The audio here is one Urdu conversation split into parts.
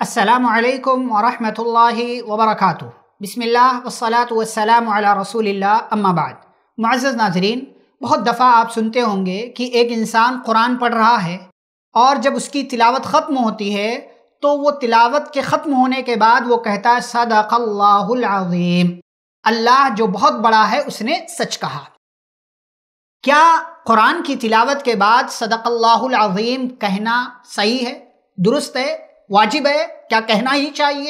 السلام علیکم ورحمۃ اللہ وبرکاتہ۔ بسم اللہ والصلاة والسلام علی رسول اللہ، اما بعد۔ معزز ناظرین، بہت دفعہ آپ سنتے ہوں گے کہ ایک انسان قرآن پڑھ رہا ہے اور جب اس کی تلاوت ختم ہوتی ہے تو وہ تلاوت کے ختم ہونے کے بعد وہ کہتا ہے صدق اللہ العظیم، اللہ جو بہت بڑا ہے اس نے سچ کہا۔ کیا قرآن کی تلاوت کے بعد صدق اللہ العظیم کہنا صحیح ہے، درست ہے، واجب ہے، کیا کہنا ہی چاہیے؟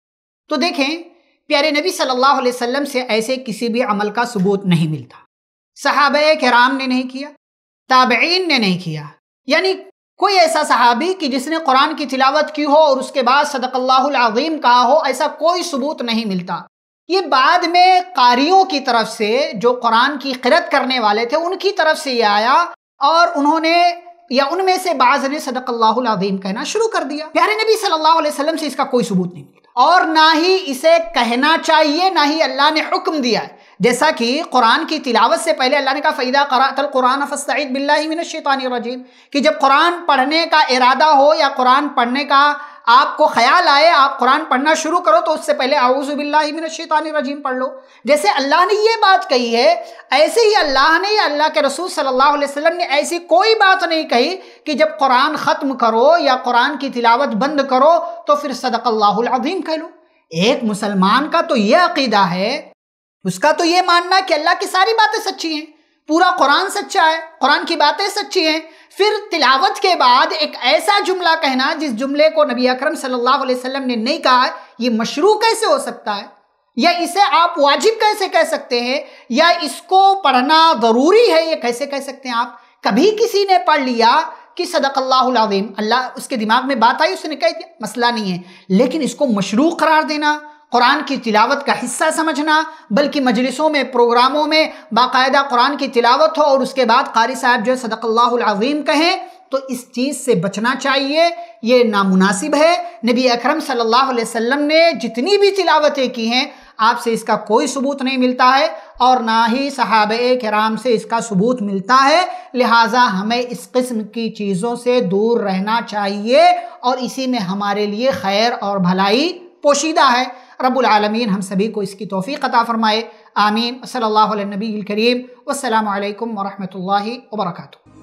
تو دیکھیں، پیارے نبی صلی اللہ علیہ وسلم سے ایسے کسی بھی عمل کا ثبوت نہیں ملتا۔ صحابہ کرام نے نہیں کیا، تابعین نے نہیں کیا، یعنی کوئی ایسا صحابی کہ جس نے قرآن کی تلاوت کی ہو اور اس کے بعد صدق اللہ العظیم کہا ہو، ایسا کوئی ثبوت نہیں ملتا۔ یہ بعد میں قاریوں کی طرف سے، جو قرآن کی قرأت کرنے والے تھے، ان کی طرف سے یہ آیا اور انہوں نے یا ان میں سے بعض نے صدق اللہ العظیم کہنا شروع کر دیا۔ پیارے نبی صلی اللہ علیہ وسلم سے اس کا کوئی ثبوت نہیں ملتا، اور نہ ہی اسے کہنا چاہیے، نہ ہی اللہ نے حکم دیا ہے۔ جیسا کہ قرآن کی تلاوت سے پہلے اللہ نے کہا فَإِذَا قَرَأْتَ الْقُرْآنَ فَاسْتَعِذْ بِاللَّهِ مِنَ الشَّيْطَانِ الرَّجِيمِ، کہ جب قرآن پڑھنے کا ارادہ ہو یا قرآن پڑھنے کا آپ کو خیال آئے، آپ قرآن پڑھنا شروع کرو تو اس سے پہلے اعوذ باللہ من الشیطان الرجیم پڑھ لو۔ جیسے اللہ نے یہ بات کہی ہے، ایسے ہی اللہ نے یا اللہ کے رسول صلی اللہ علیہ وسلم نے ایسی کوئی بات نہیں کہی کہ جب قرآن ختم کرو یا قرآن کی تلاوت بند کرو تو پھر صدق اللہ العظیم کہہ لو۔ ایک مسلمان کا تو یہ عقیدہ ہے، اس کا تو یہ ماننا کہ اللہ کی ساری باتیں سچی ہیں، پورا قرآن سچا ہے، قرآن کی باتیں سچی ہیں، پھر تلاوت کے بعد ایک ایسا جملہ کہنا جس جملے کو نبی اکرم صلی اللہ علیہ وسلم نے نہیں کہا ہے، یہ مشروع کیسے ہو سکتا ہے؟ یا اسے آپ واجب کیسے کہہ سکتے ہیں؟ یا اس کو پڑھنا ضروری ہے، یہ کیسے کہہ سکتے ہیں آپ؟ کبھی کسی نے پڑھ لیا کہ صدق اللہ العظیم، اللہ اس کے دماغ میں بات آئی، اس نے کہہ دیا، مسئلہ نہیں ہے، لیکن اس کو مشروع قرار دینا، قرآن کی تلاوت کا حصہ سمجھنا، بلکہ مجلسوں میں، پروگراموں میں باقاعدہ قرآن کی تلاوت ہو اور اس کے بعد قاری صاحب جو صدق اللہ العظیم کہیں، تو اس چیز سے بچنا چاہیے، یہ نامناسب ہے۔ نبی اکرم صلی اللہ علیہ وسلم نے جتنی بھی تلاوتیں کی ہیں، آپ سے اس کا کوئی ثبوت نہیں ملتا ہے، اور نہ ہی صحابہ کرام سے اس کا ثبوت ملتا ہے، لہٰذا ہمیں اس قسم کی چیزوں سے دور رہنا چاہیے، اور اسی میں ہمارے لیے خیر اور بھلائی پوشیدہ ہے۔ رب العالمین ہم سبھی کو اس کی توفیق عطا فرمائے، آمین۔ صلی اللہ علیہ نبی الکریم، والسلام علیکم ورحمۃ اللہ وبرکاتہ۔